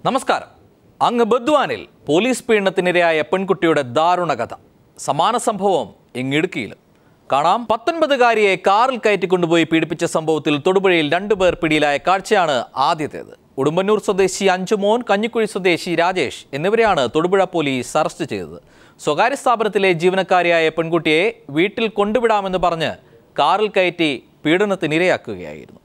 നമസ്കാരം. അങ്ങ് ബദ്വാനിൽ പോലീസ് പീഡനത്തിനിരയായ പെൺകുട്ടിയുടെ ദാരുണ കഥ. സമാന സംഭവം ഇടുക്കിയിലും കാണാം. 19-കാരിയെ കാറിൽ കയറ്റിക്കൊണ്ടുപോയി പീഡിപ്പിച്ച സംഭവത്തിൽ തൊടുപുഴയിൽ 2 പേർ പിടിയിലായ കാഴ്ചയാണ് ആദ്യത്തേത്. ഉടുമ്പന്നൂർ സ്വദേശി അഞ്ചുമോൻ, കഞ്ഞിക്കുഴി സ്വദേശി രാജേഷ് എന്നിവരെയാണ് തൊടുപുഴ പോലീസ് അറസ്റ്റ് ചെയ്തത്. സ്വകാര്യ സ്ഥാപനത്തിലെ ജീവനക്കാരിയായ പെൺകുട്ടിയെ വീട്ടിൽ കൊണ്ടുവിടാമെന്ന് പറഞ്ഞ് കാറിൽ കയറ്റി പീഡനത്തിനിരയാക്കുകയായിരുന്നു.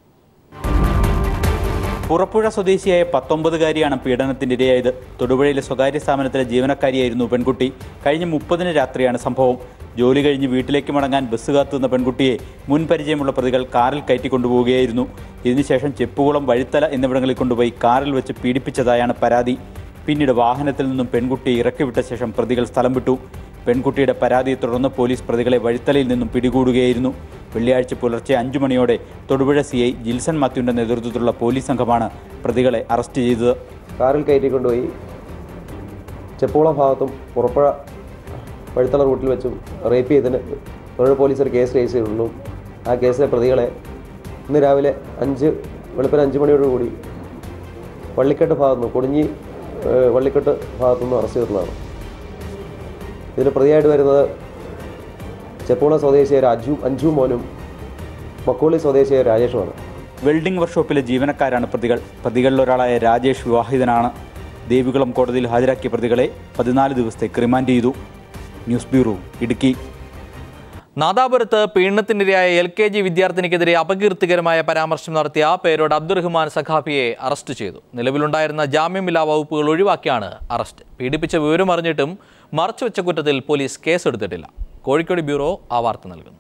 പുറപ്പുഴ സ്വദേശിയായ 19-കാരിയാണ് പീഡനത്തിനിരയായത്. തൊടുപുഴയിലെ സ്വകാര്യ സ്ഥാപനത്തിലെ ജീവനക്കാരിയായിരുന്നു പെൺകുട്ടി. കഴിഞ്ഞ 30-ന് രാത്രിയാണ് സംഭവം. ജോലി കഴിഞ്ഞ് വീട്ടിലേക്ക് മടങ്ങാൻ ബസ് കാത്തുനിന്ന പെൺകുട്ടിയെ മുൻപരിചയമുള്ള പ്രതികൾ കാറിൽ കയറ്റിക്കൊണ്ടുപോവുകയായിരുന്നു. ഇതിനുശേഷം ചെപ്പുകുളം, വഴിത്തല എന്നിവിടങ്ങളിൽ കൊണ്ടുപോയി കാറിൽ വെച്ച് പീഡിപ്പിച്ചതായാണ് പരാതി. പിന്നീട് വാഹനത്തിൽ നിന്നും പെൺകുട്ടിയെ ഇറക്കിവിട്ട ശേഷം പ്രതികൾ സ്ഥലം വിട്ടു. പെൺകുട്ടിയുടെ പരാതിയെ തുടർന്ന് പോലീസ് പ്രതികളെ വഴിത്തലയിൽ നിന്നും പിടികൂടുകയായിരുന്നു. വെള്ളിയാഴ്ച പുലർച്ചെ 5 മണിയോടെ തൊടുപുഴ CI ജിൽസൺ മാത്യുവിൻ്റെ നേതൃത്വത്തിലുള്ള പോലീസ് സംഘമാണ് പ്രതികളെ അറസ്റ്റ് ചെയ്തത്. കാറിൽ കയറ്റിക്കൊണ്ടുപോയി ചെപ്പുകുളം ഭാഗത്തും പുറപ്പുഴ വഴിത്തല റൂട്ടിൽ വെച്ചും റേപ്പ് ചെയ്തതിന് തൊടുപുഴ പോലീസ് ഒരു കേസ് രജിസ്റ്റർ ചെയ്തിട്ടുള്ളൂ. ആ കേസിലെ പ്രതികളെ ഇന്ന് രാവിലെ വെളുപ്പിന് 5 മണിയോടുകൂടി വള്ളിക്കെട്ട് ഭാഗത്തുനിന്ന് കൊടിഞ്ഞി വള്ളിക്കെട്ട് ഭാഗത്തുനിന്ന് അറസ്റ്റ് ചെയ്തിട്ടുള്ളതാണ്. ഇതിന് പ്രതിയായിട്ട് വരുന്നത് ചെപ്പുകുളം സ്വദേശിയായ അഞ്ചു മോനും മക്കോളി സ്വദേശിയായ രാജേഷുമാണ്. വെൽഡിംഗ് വർക്ക്ഷോപ്പിലെ ജീവനക്കാരാണ് പ്രതികൾ. പ്രതികളിൽ ഒരാളായ രാജേഷ് വിവാഹിതനാണ്. ദേവികുളം കോടതിയിൽ ഹാജരാക്കിയ പ്രതികളെ 14 ദിവസത്തേക്ക് റിമാൻഡ് ചെയ്തു. News bureau, Idukki. നാദാപുരത്ത് പീഡനത്തിനിരയായ LKG വിദ്യാർത്ഥിനിക്കെതിരെ അപകീർത്തികരമായ പരാമർശം നടത്തിയ പേരോട് അബ്ദുറഹ്മാൻ സഖാഫിയെ അറസ്റ്റ് ചെയ്തു. നിലവിലുണ്ടായിരുന്ന ജാമ്യമില്ലാ വകുപ്പുകൾ ഒഴിവാക്കിയാണ് അറസ്റ്റ്. പീഡിപ്പിച്ച വിവരം അറിഞ്ഞിട്ടും മറച്ചുവെച്ച കുറ്റത്തിൽ പോലീസ് കേസെടുത്തിട്ടില്ല. കോഴിക്കോട് ബ്യൂറോ ആ വാർത്ത നൽകുന്നു.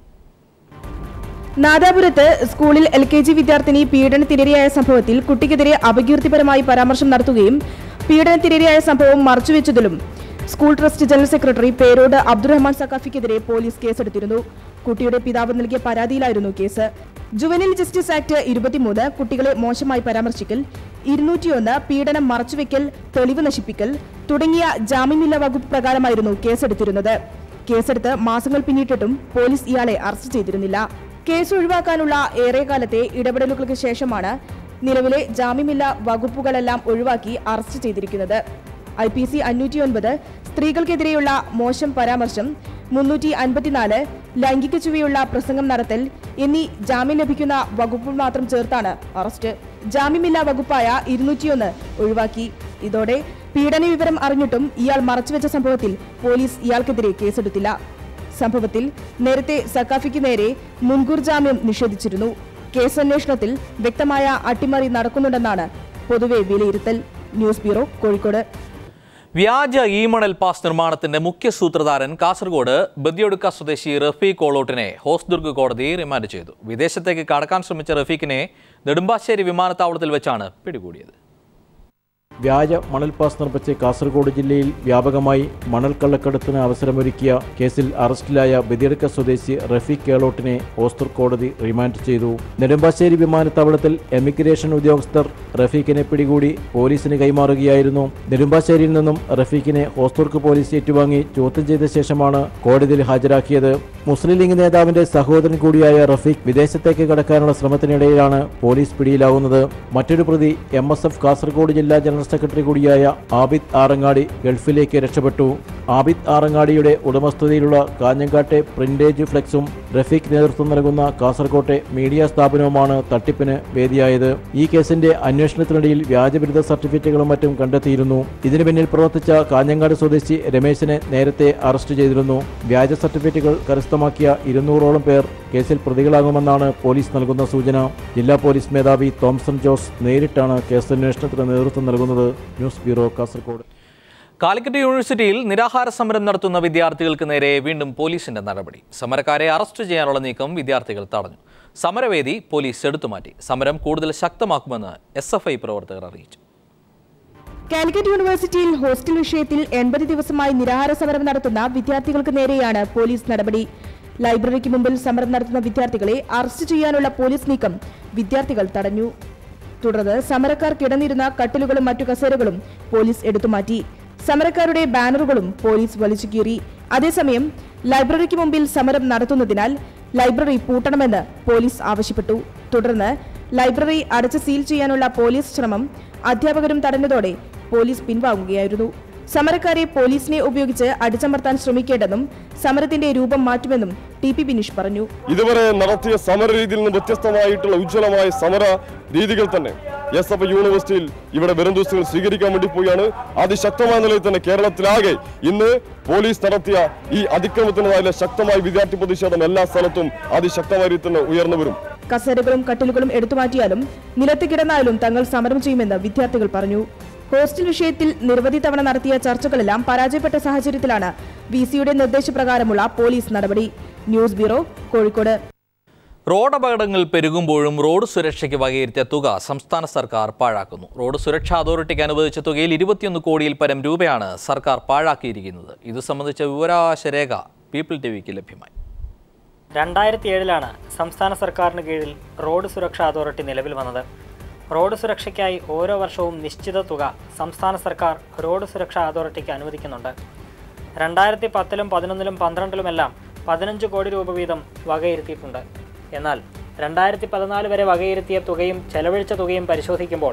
നാദാപുരത്ത് സ്കൂളിൽ LKG വിദ്യാർത്ഥിനി പീഡനത്തിനിരയായ സംഭവത്തിൽ കുട്ടിക്കെതിരെ അപകീർത്തിപരമായി പരാമർശം നടത്തുകയും പീഡനത്തിനിരയായ സംഭവം മറച്ചുവെച്ചതിലും school trust general secretary Perode Abdurahman സഖാഫിക്കെതിരെ പോലീസ് കേസെടുത്തിരുന്നു. കുട്ടിയുടെ പിതാവ് നൽകിയ പരാതിയിലായിരുന്നു കേസ്. ജുവനൈൽ ജസ്റ്റിസ് ആക്ട് 23, കുട്ടികളെ മോശമായി പരാമർശിക്കൽ, 201, പീഡനം മറച്ചുവെക്കൽ, തെളിവ് നശിപ്പിക്കൽ തുടങ്ങിയ ജാമ്യമില്ലാ വകുപ്പ് പ്രകാരമായിരുന്നു കേസെടുത്തിരുന്നത്. കേസെടുത്ത് മാസങ്ങൾ പിന്നിട്ടിട്ടും പോലീസ് ഇയാളെ അറസ്റ്റ് ചെയ്തിരുന്നില്ല. കേസ് ഒഴിവാക്കാനുള്ള ഏറെക്കാലത്തെ ഇടപെടലുകൾക്ക് ശേഷമാണ് നിലവിലെ ജാമ്യമില്ലാ വകുപ്പുകളെല്ലാം ഒഴിവാക്കി അറസ്റ്റ് ചെയ്തിരിക്കുന്നത്. IPC 509 സ്ത്രീകൾക്കെതിരെയുള്ള മോശം പരാമർശം, 354 ലൈംഗിക ചുവയുള്ള പ്രസംഗം നടത്തൽ എന്നീ ജാമ്യം ലഭിക്കുന്ന വകുപ്പുകൾ മാത്രം ചേർത്താണ് അറസ്റ്റ്. ജാമ്യമില്ലാ വകുപ്പായ 201 ഒഴിവാക്കി. ഇതോടെ പീഡന വിവരം അറിഞ്ഞിട്ടും ഇയാൾ മറച്ചുവെച്ച സംഭവത്തിൽ പോലീസ് ഇയാൾക്കെതിരെ കേസെടുത്തില്ല. സംഭവത്തിൽ നേരത്തെ സഖാഫിക്ക് നേരെ മുൻകൂർ ജാമ്യം നിഷേധിച്ചിരുന്നു. കേസ് അന്വേഷണത്തിൽ വ്യക്തമായ അട്ടിമറി നടക്കുന്നുണ്ടെന്നാണ് പൊതുവെ വിലയിരുത്തൽ. News bureau, Kozhikode. വ്യാജ ഇ-മണൽ പാസ് നിർമ്മാണത്തിന്റെ മുഖ്യ സൂത്രധാരൻ കാസർഗോഡ് ബദിയൊടുക്ക സ്വദേശി റഫീഖ് കോളോട്ടിനെ ഹോസ്ദുർഗ് കോടതി റിമാൻഡ് ചെയ്തു. വിദേശത്തേക്ക് കടക്കാൻ ശ്രമിച്ച റഫീഖിനെ നെടുമ്പാശ്ശേരി വിമാനത്താവളത്തിൽ വെച്ചാണ് പിടികൂടിയത്. വ്യാജ മണൽ പാസ് നിർമ്മിച്ച് കാസർഗോഡ് ജില്ലയിൽ വ്യാപകമായി മണൽ കള്ളക്കടത്തിന് അവസരമൊരുക്കിയ കേസിൽ അറസ്റ്റിലായ ബദിയടുക്ക സ്വദേശി റഫീഖ് കേളോട്ടിനെ ഹോസ്ദുർഗ് കോടതി റിമാൻഡ് ചെയ്തു. നെടുമ്പാശ്ശേരി വിമാനത്താവളത്തിൽ എമിഗ്രേഷൻ ഉദ്യോഗസ്ഥർ റഫീഖിനെ പിടികൂടി പോലീസിന് കൈമാറുകയായിരുന്നു. നെടുമ്പാശ്ശേരിയിൽ നിന്നും റഫീഖിനെ ഹോസ്ദുർഗ് പോലീസ് ഏറ്റുവാങ്ങി ചോദ്യം ചെയ്ത ശേഷമാണ് കോടതിയിൽ ഹാജരാക്കിയത്. മുസ്ലിം ലീഗ് നേതാവിന്റെ സഹോദരൻ കൂടിയായ റഫീഖ് വിദേശത്തേക്ക് കടക്കാനുള്ള ശ്രമത്തിനിടയിലാണ് പോലീസ് പിടിയിലാവുന്നത്. മറ്റൊരു പ്രതി MSF കാസർഗോഡ് ജില്ലാ ജനറൽ സെക്രട്ടറി കൂടിയായ ആബിദ് ആറങ്ങാടി ഗൾഫിലേക്ക് രക്ഷപ്പെട്ടു. ആബിദ് ആറങ്ങാടിയുടെ ഉടമസ്ഥതയിലുള്ള കാഞ്ഞങ്ങാട്ടെ പ്രിന്റേജ് ഫ്ലെക്സും റഫീഖ് നേതൃത്വം നൽകുന്ന കാസർകോട്ടെ മീഡിയ സ്ഥാപനവുമാണ് തട്ടിപ്പിന് വേദിയായത്. ഈ കേസിന്റെ അന്വേഷണത്തിനിടയിൽ വ്യാജബിരുദ സർട്ടിഫിക്കറ്റുകളും മറ്റും കണ്ടെത്തിയിരുന്നു. ഇതിനു പിന്നിൽ പ്രവർത്തിച്ച കാഞ്ഞങ്ങാട് സ്വദേശി രമേശിനെ നേരത്തെ അറസ്റ്റ് ചെയ്തിരുന്നു. വ്യാജ സർട്ടിഫിക്കറ്റുകൾ കരസ്ഥമാക്കിയ 200ഓളം പേർ കേസിൽ പ്രതികളാകുമെന്നാണ് പോലീസ് നൽകുന്ന സൂചന. ജില്ലാ പോലീസ് മേധാവി തോംസൺ ജോസ് നേരിട്ടാണ് കേസന്വേഷണത്തിന് നേതൃത്വം നൽകുന്നത്. News bureau, Kasaragod. കാലിക്കറ്റ് യൂണിവേഴ്സിറ്റിയിൽ നിരാഹാര സമരം നടത്തുന്ന വിദ്യാർത്ഥികൾക്ക് നേരെ വീണ്ടും പോലീസിന്റെ നടപടി. സമരക്കാരെ അറസ്റ്റ് ചെയ്യാനുള്ള നീക്കം വിദ്യാർത്ഥികൾ തടഞ്ഞു. സമരവേദി പോലീസ് എടുത്തുമാറ്റി. സമരം കൂടുതൽ ശക്തമാക്കുമെന്ന് SFI പ്രവർത്തകർ അറിയിച്ചു. കാലിക്കറ്റ് യൂണിവേഴ്സിറ്റിയിൽ ഹോസ്റ്റൽ വിഷയത്തിൽ 80 ദിവസമായി നിരാഹാര സമരം നടത്തുന്ന വിദ്യാർത്ഥികൾക്ക് നേരെയാണ് പോലീസ് നടപടി. ലൈബ്രറിക്ക് മുമ്പിൽ സമരം നടത്തുന്ന വിദ്യാർത്ഥികളെ അറസ്റ്റ് ചെയ്യാനുള്ള പോലീസ് നീക്കം വിദ്യാർത്ഥികൾ തടഞ്ഞു. തുടർന്ന് സമരക്കാർ കിടന്നിരുന്ന കട്ടിലുകളും മറ്റു കസേരകളും പോലീസ് എടുത്തുമാറ്റി. സമരക്കാരുടെ ബാനറുകളും പോലീസ് വലിച്ചു കീറി. അതേസമയം ലൈബ്രറിക്ക് മുമ്പിൽ സമരം നടത്തുന്നതിനാൽ ലൈബ്രറി പൂട്ടണമെന്ന് പോലീസ് ആവശ്യപ്പെട്ടു. തുടർന്ന് ലൈബ്രറി അടച്ച് സീൽ ചെയ്യാനുള്ള പോലീസ് ശ്രമം അധ്യാപകരും തടഞ്ഞതോടെ പോലീസ് പിൻവാങ്ങുകയായിരുന്നു. സമരക്കാരെ പോലീസിനെ ഉപയോഗിച്ച് അടിച്ചമർത്താൻ ശ്രമിക്കേണ്ടെന്നും സമരത്തിന്റെ രൂപം മാറ്റുമെന്നും ടി.പി. ബിനീഷ് പറഞ്ഞു. ഇതുവരെ നടത്തിയ സമര രീതിയിൽ നിന്ന് വ്യത്യസ്തമായിട്ടുള്ള ഉജ്ജ്വലമായ സമര രീതികൾ തന്നെ എസ്.എഫ്. യൂണിവേഴ്സിറ്റിയിൽ ഇവിടെ വരും ദിവസങ്ങൾ സ്വീകരിക്കാൻ വേണ്ടി പോവുകയാണ്. അതിശക്തമായ നിലയിൽ തന്നെ കേരളത്തിലാകെ ഇന്ന് പോലീസ് നടത്തിയ ഈ അതിക്രമത്തിനെതിരെ ശക്തമായ വിദ്യാർത്ഥി പ്രതിഷേധം എല്ലാ സ്ഥലത്തും അതിശക്തമായ രീതിയിൽ തന്നെ ഉയർന്നു വരും. കസേരകളും കട്ടിലുകളും എടുത്തുമാറ്റിയാലും നിലത്ത് കിടന്നാലും തങ്ങൾ സമരം ചെയ്യുമെന്ന് വിദ്യാർത്ഥികൾ പറഞ്ഞു. ഹോസ്റ്റൽ വിഷയത്തിൽ നിരവധി തവണ നടത്തിയ ചർച്ചകളെല്ലാം പരാജയപ്പെട്ട സാഹചര്യത്തിലാണ് വിസിയുടെ നിർദ്ദേശപ്രകാരമുള്ള പോലീസ് നടപടി. News bureau, Kozhikode. റോഡ് അപകടങ്ങൾ പെരുകുമ്പോഴും റോഡ് സുരക്ഷയ്ക്ക് വകയിരുത്തിയ തുക സംസ്ഥാന സർക്കാർ പാഴാക്കുന്നു. റോഡ് സുരക്ഷാ അതോറിറ്റിക്ക് അനുവദിച്ച തുകയിൽ 21 കോടിയിൽ പരം രൂപയാണ് സർക്കാർ പാഴാക്കിയിരിക്കുന്നത്. ഇത് സംബന്ധിച്ച വിവരാവകാശ രേഖ പീപ്പിൾ ടിവിക്ക് ലഭ്യമായി. 2007 സംസ്ഥാന സർക്കാരിന് കീഴിൽ റോഡ് സുരക്ഷാ അതോറിറ്റി നിലവിൽ വന്നത്. റോഡ് സുരക്ഷയ്ക്കായി ഓരോ വർഷവും നിശ്ചിത തുക സംസ്ഥാന സർക്കാർ റോഡ് സുരക്ഷാ അതോറിറ്റിക്ക് അനുവദിക്കുന്നുണ്ട്. 2010, 2011, 2012 15 കോടി രൂപ വീതം വകയിരുത്തിയിട്ടുണ്ട്. എന്നാൽ 2014 വരെ വകയിരുത്തിയ തുകയും ചെലവഴിച്ച തുകയും പരിശോധിക്കുമ്പോൾ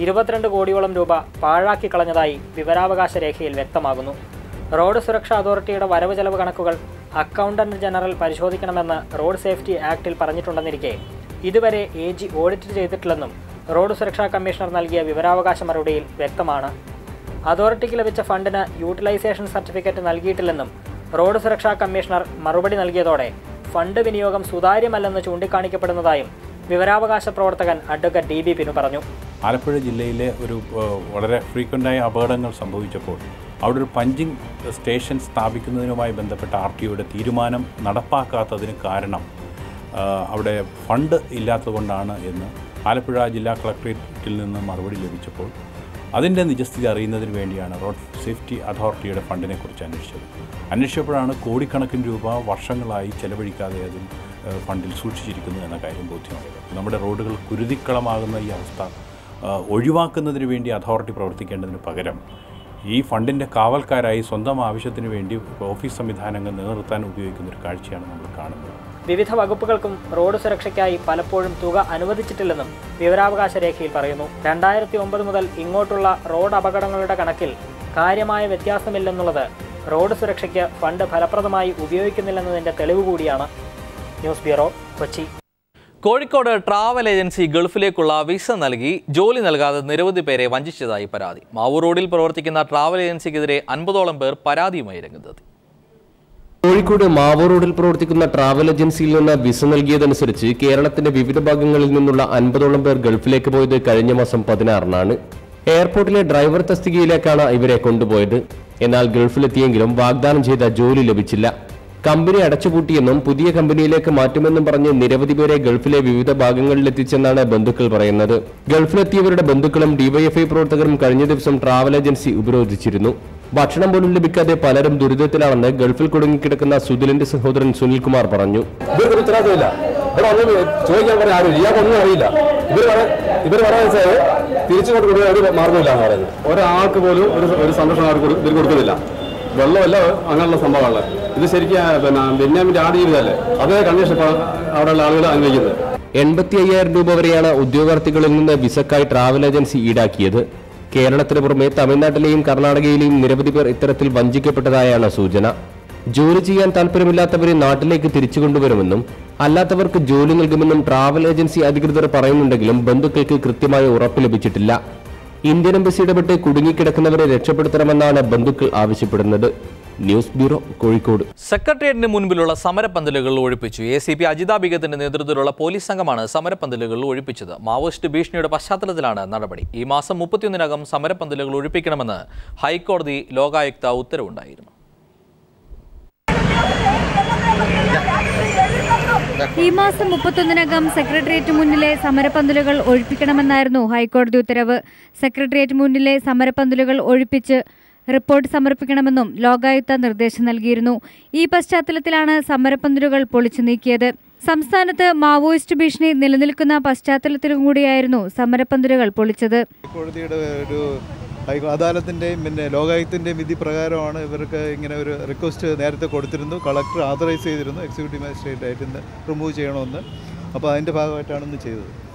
22 കോടിയോളം രൂപ പാഴാക്കി കളഞ്ഞതായി വിവരാവകാശ രേഖയിൽ വ്യക്തമാകുന്നു. റോഡ് സുരക്ഷാ അതോറിറ്റിയുടെ വരവ് ചെലവ് കണക്കുകൾ അക്കൗണ്ടന്റ് ജനറൽ പരിശോധിക്കണമെന്ന് റോഡ് സേഫ്റ്റി ആക്ടിൽ പറഞ്ഞിട്ടുണ്ടെന്നിരിക്കെ ഇതുവരെ AG ഓഡിറ്റ് ചെയ്തിട്ടില്ലെന്നും റോഡ് സുരക്ഷാ കമ്മീഷണർ നൽകിയ വിവരാവകാശ മറുപടിയിൽ വ്യക്തമാണ്. അതോറിറ്റിക്ക് ലഭിച്ച ഫണ്ടിന് യൂട്ടിലൈസേഷൻ സർട്ടിഫിക്കറ്റ് നൽകിയിട്ടില്ലെന്നും റോഡ് സുരക്ഷാ കമ്മീഷണർ മറുപടി നൽകിയതോടെ ഫണ്ട് വിനിയോഗം സുതാര്യമല്ലെന്ന് ചൂണ്ടിക്കാണിക്കപ്പെടുന്നതായും വിവരാവകാശ പ്രവർത്തകൻ അഡ്വക്കേറ്റ് DB പിനു പറഞ്ഞു. ആലപ്പുഴ ജില്ലയിലെ ഒരു വളരെ ഫ്രീക്വൻ്റായ അപകടങ്ങൾ സംഭവിച്ചപ്പോൾ അവിടെ ഒരു പഞ്ചിങ് സ്റ്റേഷൻ സ്ഥാപിക്കുന്നതിനുമായി ബന്ധപ്പെട്ട RTOയുടെ തീരുമാനം നടപ്പാക്കാത്തതിന് കാരണം അവിടെ ഫണ്ട് ഇല്ലാത്തതുകൊണ്ടാണ് എന്ന് ആലപ്പുഴ ജില്ലാ കളക്ടറേറ്റിൽ നിന്ന് മറുപടി ലഭിച്ചപ്പോൾ അതിൻ്റെ നിജസ്ഥിതി അറിയുന്നതിന് വേണ്ടിയാണ് റോഡ് സേഫ്റ്റി അതോറിറ്റിയുടെ ഫണ്ടിനെക്കുറിച്ച് അന്വേഷിച്ചപ്പോഴാണ് കോടിക്കണക്കിന് രൂപ വർഷങ്ങളായി ചെലവഴിക്കാതെ അതിൽ ഫണ്ടിൽ സൂക്ഷിച്ചിരിക്കുന്നു എന്ന കാര്യം ബോധ്യമായത്. നമ്മുടെ റോഡുകൾ കുരുതിക്കളമാകുന്ന ഈ അവസ്ഥ ഒഴിവാക്കുന്നതിന് വേണ്ടി അതോറിറ്റി പ്രവർത്തിക്കേണ്ടതിന് പകരം ഈ ഫണ്ടിൻ്റെ കാവൽക്കാരായി സ്വന്തം ആവശ്യത്തിന് വേണ്ടി ഓഫീസ് സംവിധാനങ്ങൾ നിലനിർത്താൻ ഉപയോഗിക്കുന്ന ഒരു കാഴ്ചയാണ് നമ്മൾ കാണുന്നത്. വിവിധ വകുപ്പുകൾക്കും റോഡ് സുരക്ഷയ്ക്കായി പലപ്പോഴും തുക അനുവദിച്ചിട്ടില്ലെന്നും വിവരാവകാശ രേഖയിൽ പറയുന്നു. 2009 മുതൽ ഇങ്ങോട്ടുള്ള റോഡ് അപകടങ്ങളുടെ കണക്കിൽ കാര്യമായ വ്യത്യാസമില്ലെന്നുള്ളത് റോഡ് സുരക്ഷയ്ക്ക് ഫണ്ട് ഫലപ്രദമായി ഉപയോഗിക്കുന്നില്ലെന്നതിൻ്റെ തെളിവ് കൂടിയാണ്. News bureau, Kochi. Kozhikode travel agency ഗൾഫിലേക്കുള്ള വിസ നൽകി ജോലി നൽകാതെ നിരവധി പേരെ വഞ്ചിച്ചതായി പരാതി. മാവൂർ റോഡിൽ പ്രവർത്തിക്കുന്ന ട്രാവൽ ഏജൻസിക്കെതിരെ 50ഓളം പേർ പരാതിയുമായി രംഗത്തെത്തി. കോഴിക്കോട് മാവൂർ റോഡിൽ പ്രവർത്തിക്കുന്ന ട്രാവൽ ഏജൻസിയിൽ നിന്ന് വിസ നൽകിയതനുസരിച്ച് കേരളത്തിന്റെ വിവിധ ഭാഗങ്ങളിൽ നിന്നുള്ള 50ഓളം പേർ ഗൾഫിലേക്ക് പോയത് കഴിഞ്ഞ മാസം 16-നാണ്. എയർപോർട്ടിലെ ഡ്രൈവർ തസ്തികയിലേക്കാണ് ഇവരെ കൊണ്ടുപോയത്. എന്നാൽ ഗൾഫിലെത്തിയെങ്കിലും വാഗ്ദാനം ചെയ്ത ജോലി ലഭിച്ചില്ല. കമ്പനി അടച്ചുപൂട്ടിയെന്നും പുതിയ കമ്പനിയിലേക്ക് മാറ്റുമെന്നും പറഞ്ഞ് നിരവധി പേരെ ഗൾഫിലെ വിവിധ ഭാഗങ്ങളിലെത്തിച്ചെന്നാണ് ബന്ധുക്കൾ പറയുന്നത്. ഗൾഫിലെത്തിയവരുടെ ബന്ധുക്കളും ഡിവൈഎഫ്ഐ പ്രവർത്തകരും കഴിഞ്ഞ ദിവസം ട്രാവൽ ഏജൻസി ഉപരോധിച്ചിരുന്നു. ഭക്ഷണം പോലും ലഭിക്കാതെ പലരും ദുരിതത്തിലാണെന്ന് ഗൾഫിൽ കുടുങ്ങിക്കിടക്കുന്ന സുധിലിന്റെ സഹോദരൻ സുനിൽകുമാർ പറഞ്ഞു. തിരിച്ചുകൊണ്ട് കൊടുക്കാൻ മാർഗമില്ല എന്ന് പറയുന്നത്. ഒരാൾക്ക് പോലും ഒരു സംരക്ഷണം അവർക്ക് ഇതിൽ കൊടുക്കുന്നില്ല. വെള്ളമല്ല അങ്ങനെയുള്ള സംഭവമാണ്. ഇത് ശരിക്കും ബെന്യാമിന്റെ ആട് ജീവിതമല്ലേ, അതേ കണ്ടീഷൻ അവിടെയുള്ള ആളുകൾ അനുഭവിക്കുന്നത്. 85,000 രൂപ വരെയാണ് ഉദ്യോഗാർത്ഥികളിൽ നിന്ന് വിസക്കായി ട്രാവൽ ഏജൻസി ഈടാക്കിയത്. കേരളത്തിന് പുറമെ തമിഴ്നാട്ടിലെയും കർണാടകയിലെയും നിരവധി പേർ ഇത്തരത്തിൽ വഞ്ചിക്കപ്പെട്ടതായാണ് സൂചന. ജോലി ചെയ്യാൻ താല്പര്യമില്ലാത്തവരെ നാട്ടിലേക്ക് തിരിച്ചുകൊണ്ടുവരുമെന്നും അല്ലാത്തവർക്ക് ജോലി നൽകുമെന്നും ട്രാവൽ ഏജൻസി അധികൃതർ പറയുന്നുണ്ടെങ്കിലും ബന്ധുക്കൾക്ക് കൃത്യമായ ഉറപ്പ് ലഭിച്ചിട്ടില്ല. ഇന്ത്യൻ എംബസി ഇടപെട്ട് കുടുങ്ങിക്കിടക്കുന്നവരെ രക്ഷപ്പെടുത്തണമെന്നാണ് ബന്ധുക്കൾ ആവശ്യപ്പെടുന്നത്. News bureau, Kozhikode. സെക്രട്ടേറിയറ്റിന് മുൻപിലുള്ള സമരപ്പന്തലുകൾ ഒഴിപ്പിച്ചു. ACP അജിത ബിഗത്തിന്റെ നേതൃത്വത്തിലുള്ള പോലീസ് സംഘമാണ് സമരപ്പന്തലുകൾ ഒഴിപ്പിച്ചത്. മാവോയിസ്റ്റ് ഭീഷണിയുടെ പശ്ചാത്തലത്തിലാണ് നടപടി. ഈ മാസം 31-നകം സമരപ്പന്തലുകൾ ഒഴിപ്പിക്കണമെന്ന് ഹൈക്കോടതി ലോകായുക്ത ഉത്തരവുണ്ടായിരുന്നു. ഈ മാസം 31-നകം സെക്രട്ടേറിയറ്റ് മുന്നിലെ സമരപ്പന്തലുകൾ ഒഴിപ്പിക്കണമെന്നായിരുന്നു ഹൈക്കോടതി ഉത്തരവ്. സെക്രട്ടേറിയറ്റ് മുന്നിലെ സമരപ്പന്തലുകൾ ഒഴിപ്പിച്ച് റിപ്പോർട്ട് സമർപ്പിക്കണമെന്നും ലോകായുക്ത നിർദ്ദേശം നൽകിയിരുന്നു. ഈ പശ്ചാത്തലത്തിലാണ് സമരപ്പന്തലുകൾ പൊളിച്ചു നീക്കിയത്. സംസ്ഥാനത്ത് മാവോയിസ്റ്റ് ഭീഷണി നിലനിൽക്കുന്ന പശ്ചാത്തലത്തിലും കൂടിയായിരുന്നു സമരപ്പന്തലുകൾ പൊളിച്ചത്. അദാലത്തിൻ്റെയും പിന്നെ ലോകായുക്തിൻ്റെയും വിധി പ്രകാരമാണ് ഇവർക്ക് ഇങ്ങനെ ഒരു റിക്വസ്റ്റ് നേരത്തെ കൊടുത്തിരുന്നു. കളക്ടർ ആതറൈസ് ചെയ്തിരുന്നു എക്സിക്യൂട്ടീവ് മജിസ്ട്രേറ്റ് ആയിട്ട് ഇന്ന് റിമൂവ് ചെയ്യണമെന്ന്. അപ്പോൾ അതിൻ്റെ ഭാഗമായിട്ടാണ് ഇന്ന് ചെയ്തത്.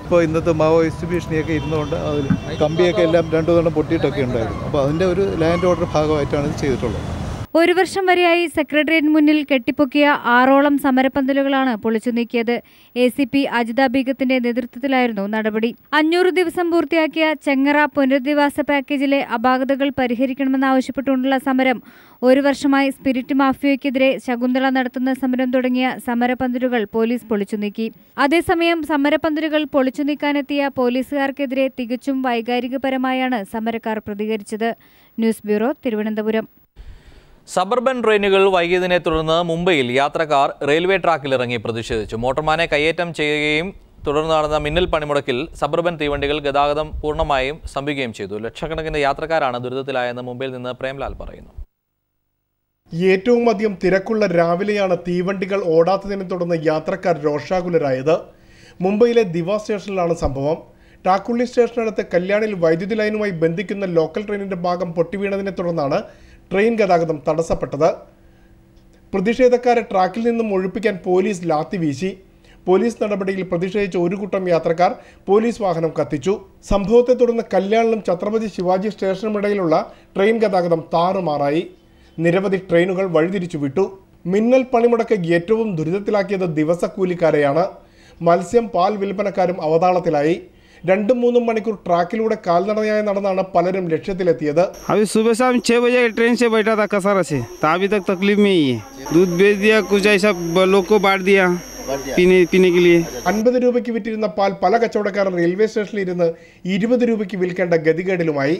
ഇപ്പോൾ ഇന്നത്തെ മാവോയിസ്റ്റ് ഭീഷണിയൊക്കെ ഇരുന്നുകൊണ്ട് അതിൽ കമ്പിയൊക്കെ എല്ലാം 2 തവണ പൊട്ടിയിട്ടൊക്കെ ഉണ്ടായിരുന്നു. അപ്പോൾ അതിൻ്റെ ഒരു ലാൻഡ് ഓർഡർ ഭാഗമായിട്ടാണ് ഇത് ചെയ്തിട്ടുള്ളത്. 1 വർഷം വരെയായി സെക്രട്ടേറിയറ്റ് മുന്നിൽ കെട്ടിപ്പൊക്കിയ 6ഓളം സമരപ്പന്തലുകളാണ് പൊളിച്ചു നീക്കിയത്. ACP അജിത ബീഗത്തിന്റെ നേതൃത്വത്തിലായിരുന്നു നടപടി. 500 ദിവസം പൂർത്തിയാക്കിയ ചെങ്ങറ പുനരധിവാസ പാക്കേജിലെ അപാകതകൾ പരിഹരിക്കണമെന്നാവശ്യപ്പെട്ടുകൊണ്ടുള്ള സമരം 1 വർഷമായി സ്പിരിറ്റ് മാഫിയയ്ക്കെതിരെ ശകുന്തള നടത്തുന്ന സമരം തുടങ്ങിയ സമരപ്പന്തലുകൾ പോലീസ് പൊളിച്ചു നീക്കി. അതേസമയം സമരപ്പന്തലുകൾ പൊളിച്ചു നീക്കാനെത്തിയ പോലീസുകാർക്കെതിരെ തികച്ചും വൈകാരികപരമായാണ് സമരക്കാർ പ്രതികരിച്ചത്. News bureau, Thiruvananthapuram. സബർബൻ ട്രെയിനുകൾ വൈകിയതിനെ തുടർന്ന് മുംബൈയിൽ യാത്രക്കാർ റെയിൽവേ ട്രാക്കിലിറങ്ങി പ്രതിഷേധിച്ചു. മോട്ടോർമാനെ കയ്യേറ്റം ചെയ്യുകയും തുടർന്ന് നടന്ന മിന്നൽ പണിമുടക്കിൽ സബർബൻ തീവണ്ടികൾ ഗതാഗതം പൂർണ്ണമായും സ്തംഭിക്കുകയും ചെയ്തു. ലക്ഷക്കണക്കിന് യാത്രക്കാരാണ് ദുരിതത്തിലായെന്ന് മുംബൈയിൽ നിന്ന് പ്രേംലാൽ പറയുന്നു. ഏറ്റവും അധികം തിരക്കുള്ള രാവിലെയാണ് തീവണ്ടികൾ ഓടാത്തതിനെ തുടർന്ന് യാത്രക്കാർ രോഷാകുലരായത്. മുംബൈയിലെ ദിവ സ്റ്റേഷനിലാണ് സംഭവം. ടാക്കുള്ളി സ്റ്റേഷനടുത്ത് കല്യാണിൽ വൈദ്യുതി ലൈനുമായി ബന്ധിക്കുന്ന ലോക്കൽ ട്രെയിനിന്റെ ഭാഗം പൊട്ടിവീണതിനെ തുടർന്നാണ് ട്രെയിൻ ഗതാഗതം തടസ്സപ്പെട്ടത്. പ്രതിഷേധക്കാരെ ട്രാക്കിൽ നിന്നും ഒഴിപ്പിക്കാൻ പോലീസ് ലാത്തി വീശി. പോലീസ് നടപടിയിൽ പ്രതിഷേധിച്ച ഒരു കൂട്ടം യാത്രക്കാർ പോലീസ് വാഹനം കത്തിച്ചു. സംഭവത്തെ തുടർന്ന് കല്യാണിലും ഛത്രപതി ശിവാജി സ്റ്റേഷനുമിടയിലുള്ള ട്രെയിൻ ഗതാഗതം താറുമാറായി. നിരവധി ട്രെയിനുകൾ വഴിതിരിച്ചു വിട്ടു. മിന്നൽ പണിമുടക്ക് ഏറ്റവും ദുരിതത്തിലാക്കിയത് ദിവസക്കൂലിക്കാരെയാണ്. മത്സ്യം, പാൽ വിൽപ്പനക്കാരും അവതാളത്തിലായി. 2-3 മണിക്കൂർ ട്രാക്കിലൂടെ കാൽനടയായി നടന്നാണ് പലരും ലക്ഷ്യത്തിലെത്തിയത്. अभी सुबह शाम 6 बजे ट्रेन से बैठा था कसारा से, तो अभी तक तकलीफ में ही है. दूध बेच दिया, कुछ ऐसा लोग को बांट दिया पीने के लिए. 50 രൂപയ്ക്ക് വിറ്റിരുന്ന പാൽ പല കച്ചവടക്കാർ റെയിൽവേ സ്റ്റേഷനിൽ ഇരുന്ന് 20 രൂപയ്ക്ക് വിൽക്കേണ്ട ഗതികേടിലുമായി.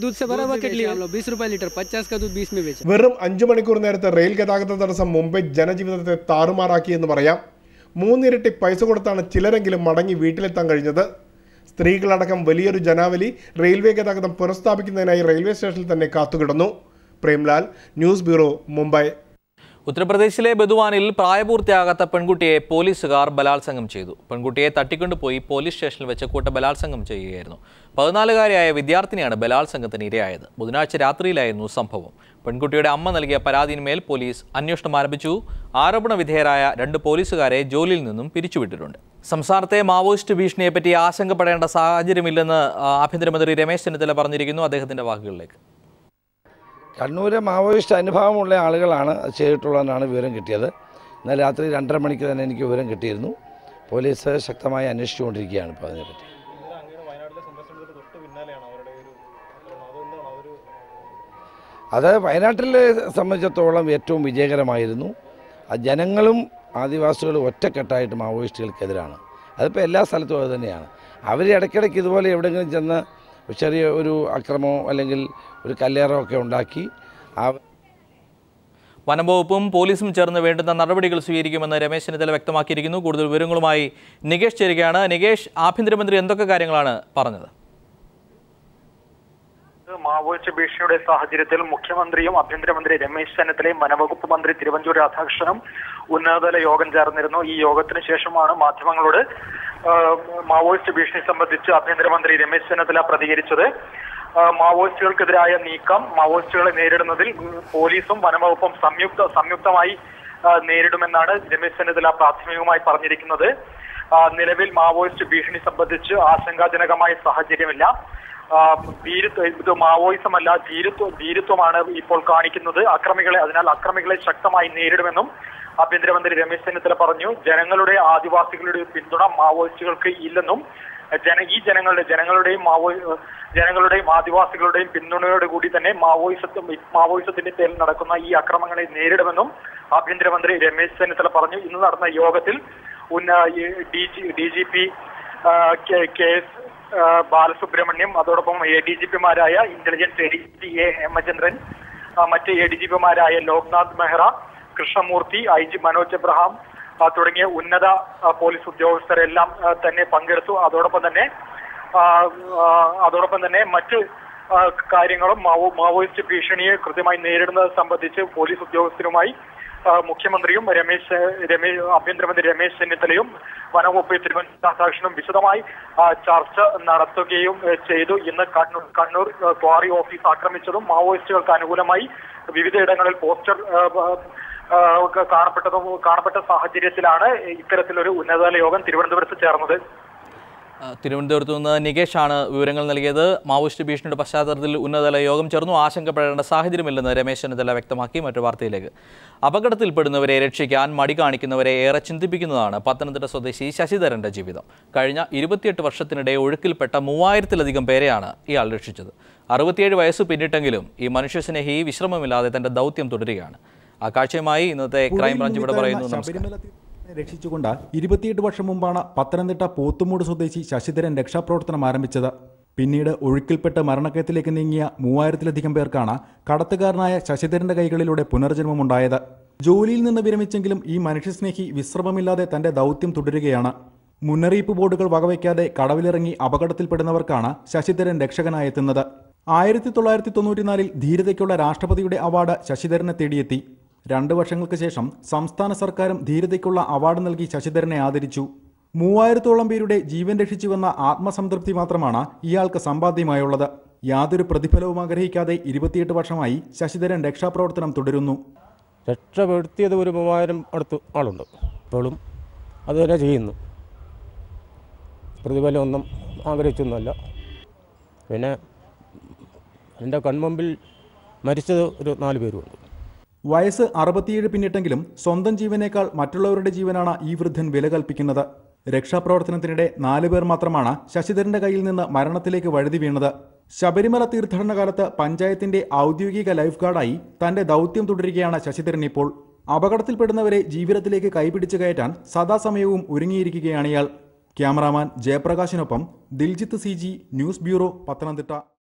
വെറും 5 മണിക്കൂർ നേരത്തെ റെയിൽ ഗതാഗത തടസ്സം മുംബൈ ജനജീവിതത്തെ താറുമാറാക്കിയെന്ന് പറയാം. 3 ഇരട്ടി പൈസ കൊടുത്താണ് ചിലരെങ്കിലും മടങ്ങി വീട്ടിലെത്താൻ കഴിഞ്ഞത്. സ്ത്രീകളടക്കം വലിയൊരു ജനാവലി റെയിൽവേ ഗതാഗതം പുനഃസ്ഥാപിക്കുന്നതിനായി റെയിൽവേ സ്റ്റേഷനിൽ തന്നെ കാത്തുകിടന്നു. Premlal, news bureau, Mumbai. ഉത്തർപ്രദേശിലെ ബദുവാനിൽ പ്രായപൂർത്തിയാകാത്ത പെൺകുട്ടിയെ പോലീസുകാർ ബലാത്സംഗം ചെയ്തു. പെൺകുട്ടിയെ തട്ടിക്കൊണ്ടുപോയി പോലീസ് സ്റ്റേഷനിൽ വെച്ച് കൂട്ട ബലാത്സംഗം ചെയ്യുകയായിരുന്നു. 14-കാരിയായ വിദ്യാർത്ഥിനിയാണ് ബലാത്സംഗത്തിന് ഇരയായത്. ബുധനാഴ്ച രാത്രിയിലായിരുന്നു സംഭവം. പെൺകുട്ടിയുടെ അമ്മ നൽകിയ പരാതിയിന്മേൽ പോലീസ് അന്വേഷണം ആരംഭിച്ചു. ആരോപണ വിധേയരായ 2 പോലീസുകാരെ ജോലിയിൽ നിന്നും പിരിച്ചുവിട്ടിട്ടുണ്ട്. സംസ്ഥാനത്തെ മാവോയിസ്റ്റ് ഭീഷണിയെപ്പറ്റി ആശങ്കപ്പെടേണ്ട സാഹചര്യമില്ലെന്ന് ആഭ്യന്തരമന്ത്രി രമേശ് ചെന്നിത്തല പറഞ്ഞിരിക്കുന്നു. അദ്ദേഹത്തിന്റെ വാക്കുകളിലേക്ക്. കണ്ണൂരെ മാവോയിസ്റ്റ് അനുഭവമുള്ള ആളുകളാണ് അത് ചെയ്തിട്ടുള്ളതെന്നാണ് വിവരം കിട്ടിയത്. ഇന്നലെ രാത്രി 2:30 മണിക്ക് തന്നെ എനിക്ക് വിവരം കിട്ടിയിരുന്നു. പോലീസ് ശക്തമായി അന്വേഷിച്ചുകൊണ്ടിരിക്കുകയാണ് ഇപ്പോൾ അതിനെപ്പറ്റി. അത് വയനാട്ടിലെ സംബന്ധിച്ചിടത്തോളം ഏറ്റവും വിജയകരമായിരുന്നു. ജനങ്ങളും ആദിവാസികളും ഒറ്റക്കെട്ടായിട്ട് മാവോയിസ്റ്റുകൾക്കെതിരാണ്. അതിപ്പോൾ എല്ലാ സ്ഥലത്തും അത് തന്നെയാണ്. അവർ ഇടയ്ക്കിടയ്ക്ക് ഇതുപോലെ എവിടെയെങ്കിലും ചെന്ന് ചെറിയ ഒരു അക്രമമോ അല്ലെങ്കിൽ ഒരു കല്ലേറോ ഒക്കെ ഉണ്ടാക്കി വനംവകുപ്പും പോലീസും ചേർന്ന് വേണ്ടുന്ന നടപടികൾ സ്വീകരിക്കുമെന്ന് രമേശ് ചെന്നിത്തല വ്യക്തമാക്കിയിരിക്കുന്നു. കൂടുതൽ വിവരങ്ങളുമായി നികേഷ് ചേരുകയാണ്. നികേഷ്, ആഭ്യന്തരമന്ത്രി എന്തൊക്കെ കാര്യങ്ങളാണ് പറഞ്ഞത്? മാവോയിസ്റ്റ് ഭീഷണിയുടെ സാഹചര്യത്തിൽ മുഖ്യമന്ത്രിയും ആഭ്യന്തരമന്ത്രി രമേശ് ചെന്നിത്തലയും വനവകുപ്പ് മന്ത്രി തിരുവഞ്ചൂർ രാധാകൃഷ്ണനും ഉന്നതതല യോഗം ചേർന്നിരുന്നു. ഈ യോഗത്തിന് ശേഷമാണ് മാധ്യമങ്ങളോട് മാവോയിസ്റ്റ് ഭീഷണി സംബന്ധിച്ച് ആഭ്യന്തരമന്ത്രി രമേശ് ചെന്നിത്തല പ്രതികരിച്ചത്. മാവോയിസ്റ്റുകൾക്കെതിരായ നീക്കം മാവോയിസ്റ്റുകളെ നേരിടുന്നതിൽ പോലീസും വനംവകുപ്പും സംയുക്തമായി നേരിടുമെന്നാണ് രമേശ് ചെന്നിത്തല പ്രാഥമികമായി പറഞ്ഞിരിക്കുന്നത്. നിലവിൽ മാവോയിസ്റ്റ് ഭീഷണി സംബന്ധിച്ച് ആശങ്കാജനകമായ സാഹചര്യമില്ല. ഇത് മാവോയിസമല്ല, ധീരത്വമാണ് ഇപ്പോൾ കാണിക്കുന്നത് അതിനാൽ അക്രമികളെ ശക്തമായി നേരിടുമെന്നും ആഭ്യന്തരമന്ത്രി രമേശ് ചെന്നിത്തല പറഞ്ഞു. ആദിവാസികളുടെ പിന്തുണ മാവോയിസ്റ്റുകൾക്ക് ഇല്ലെന്നും ജനങ്ങളുടെയും ആദിവാസികളുടെയും പിന്തുണയോടുകൂടി തന്നെ മാവോയിസത്തിന്റെ പേരിൽ നടക്കുന്ന ഈ അക്രമങ്ങളെ നേരിടുമെന്നും ആഭ്യന്തരമന്ത്രി രമേശ് ചെന്നിത്തല പറഞ്ഞു. ഇന്ന് നടന്ന യോഗത്തിൽ DGP KS ബാലസുബ്രഹ്മണ്യം, അതോടൊപ്പം ADGP-മാരായ ഇന്റലിജൻസ് ADGP A ഹേമചന്ദ്രൻ, മറ്റ് ADGP-മാരായ ലോക്നാഥ് മെഹ്റ, കൃഷ്ണമൂർത്തി, IG മനോജ് എബ്രഹാം തുടങ്ങിയ ഉന്നത പോലീസ് ഉദ്യോഗസ്ഥരെല്ലാം തന്നെ പങ്കെടുത്തു. അതോടൊപ്പം തന്നെ മറ്റ് കാര്യങ്ങളും മാവോയിസ്റ്റ് ഭീഷണിയെ കൃത്യമായി നേരിടുന്നത് സംബന്ധിച്ച് പോലീസ് ഉദ്യോഗസ്ഥരുമായി മുഖ്യമന്ത്രിയും ആഭ്യന്തരമന്ത്രി രമേശ് ചെന്നിത്തലയും വനംവകുപ്പ് തിരുവഞ്ചൂർ രാധാകൃഷ്ണനും വിശദമായി ചർച്ച നടത്തുകയും ചെയ്തു. ഇന്ന് കണ്ണൂർ ക്വാറി ഓഫീസ് ആക്രമിച്ചതും മാവോയിസ്റ്റുകൾക്ക് അനുകൂലമായി വിവിധയിടങ്ങളിൽ പോസ്റ്റർ കാണപ്പെട്ട സാഹചര്യത്തിലാണ് ഇത്തരത്തിലൊരു ഉന്നതതല യോഗം തിരുവനന്തപുരത്ത് ചേർന്നത്. തിരുവനന്തപുരത്ത് നിന്ന് നികേഷാണ് വിവരങ്ങൾ നൽകിയത്. മാവോയിസ്റ്റ് ഭീഷണിയുടെ പശ്ചാത്തലത്തിൽ ഉന്നതതല യോഗം ചേർന്നു. ആശങ്കപ്പെടേണ്ട സാഹചര്യമില്ലെന്ന് രമേശ് ചെന്നിത്തല വ്യക്തമാക്കി. മറ്റു വാർത്തയിലേക്ക്. അപകടത്തിൽപ്പെടുന്നവരെ രക്ഷിക്കാൻ മടി കാണിക്കുന്നവരെ ഏറെ ചിന്തിപ്പിക്കുന്നതാണ് പത്തനംതിട്ട സ്വദേശി ശശിധരന്റെ ജീവിതം. കഴിഞ്ഞ 28 വർഷത്തിനിടെ ഒഴുക്കിൽപ്പെട്ട 3000-ലധികം പേരെയാണ് ഇയാൾ രക്ഷിച്ചത്. 67 വയസ്സ് പിന്നിട്ടെങ്കിലും ഈ മനുഷ്യസ്നേഹി വിശ്രമമില്ലാതെ തന്റെ ദൗത്യം തുടരുകയാണ്. ആ കാഴ്ചയുമായി ഇന്നത്തെ ക്രൈംബ്രാഞ്ച് ഇവിടെ പറയുന്നു. രക്ഷിച്ചുകൊണ്ട് 28 വർഷം മുമ്പാണ് പത്തനംതിട്ട പോത്തുമൂട് സ്വദേശി ശശിധരൻ രക്ഷാപ്രവർത്തനം ആരംഭിച്ചത്. പിന്നീട് ഒഴുക്കിൽപ്പെട്ട് മരണക്കയത്തിലേക്ക് നീങ്ങിയ 3000-ലധികം പേർക്കാണ് കടത്തുകാരനായ ശശിധരന്റെ കൈകളിലൂടെ പുനർജന്മമുണ്ടായത്. ജോലിയിൽ നിന്ന് വിരമിച്ചെങ്കിലും ഈ മനുഷ്യസ്നേഹി വിശ്രമമില്ലാതെ തന്റെ ദൗത്യം തുടരുകയാണ്. മുന്നറിയിപ്പ് ബോർഡുകൾ വകവയ്ക്കാതെ കടവിലിറങ്ങി അപകടത്തിൽപ്പെടുന്നവർക്കാണ് ശശിധരൻ രക്ഷകനായെത്തുന്നത്. 1994 ധീരതയ്ക്കുള്ള രാഷ്ട്രപതിയുടെ അവാർഡ് ശശിധരനെ തേടിയെത്തി. 2 വർഷങ്ങൾക്ക് ശേഷം സംസ്ഥാന സർക്കാരും ധീരതയ്ക്കുള്ള അവാർഡ് നൽകി ശശിധരനെ ആദരിച്ചു. 3000-ഓളം പേരുടെ ജീവൻ രക്ഷിച്ചുവെന്ന ആത്മസംതൃപ്തി മാത്രമാണ് ഇയാൾക്ക് സമ്പാദ്യമായുള്ളത്. യാതൊരു പ്രതിഫലവും ആഗ്രഹിക്കാതെ 28 വർഷമായി ശശിധരൻ രക്ഷാപ്രവർത്തനം തുടരുന്നു. രക്ഷപ്പെടുത്തിയത് ഒരു 3000 അടുത്ത് ആളുണ്ട്. ഇപ്പോഴും അതുതന്നെ ചെയ്യുന്നു. പ്രതിഫലമൊന്നും ആഗ്രഹിച്ചൊന്നുമല്ല. പിന്നെ എൻ്റെ കൺമുമ്പിൽ മരിച്ചത് ഒരു 4 പേരുമുണ്ട്. വയസ്സ് 67 പിന്നിട്ടെങ്കിലും സ്വന്തം ജീവനേക്കാൾ മറ്റുള്ളവരുടെ ജീവനാണ് ഈ വൃദ്ധൻ വില കൽപ്പിക്കുന്നത്. രക്ഷാപ്രവർത്തനത്തിനിടെ 4 പേർ മാത്രമാണ് ശശിധരന്റെ കയ്യിൽ നിന്ന് മരണത്തിലേക്ക് വഴുതി വീണത്. ശബരിമല തീർത്ഥാടന കാലത്ത് പഞ്ചായത്തിന്റെ ഔദ്യോഗിക ലൈഫ് ഗാർഡായി തന്റെ ദൗത്യം തുടരുകയാണ് ശശിധരൻ ഇപ്പോൾ. അപകടത്തിൽപ്പെടുന്നവരെ ജീവിതത്തിലേക്ക് കൈപിടിച്ചു കയറ്റാൻ സദാസമയവും ഒരുങ്ങിയിരിക്കുകയാണ് ഇയാൾ. ക്യാമറാമാൻ ജയപ്രകാശിനൊപ്പം Diljith CG, news bureau, Pathanamthitta.